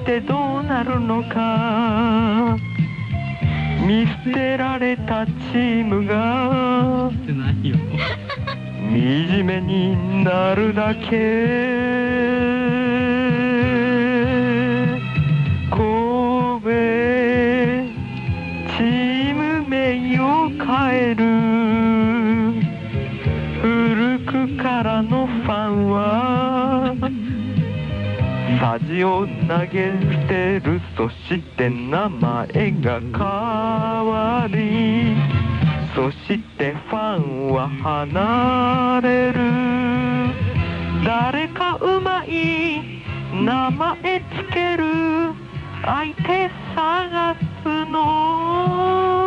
ってどうなるのか、見捨てられたチームが惨めになるだけ。神戸チーム名を変える、古くからのファンはさじを投げ捨てる。そして名前が変わり、そしてファンは離れる。誰かうまい名前つける、相手探すの。